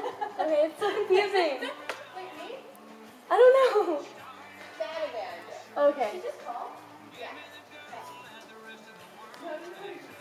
Okay, it's so confusing. Wait, me? I don't know. Bad Amanda. Okay. Did you just call? Yeah. Okay. No, you